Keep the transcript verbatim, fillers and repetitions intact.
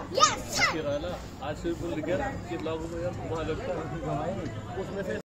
आज swimming pool दिखे ना कि लोगों को यार वहाँ लगता है उसमें से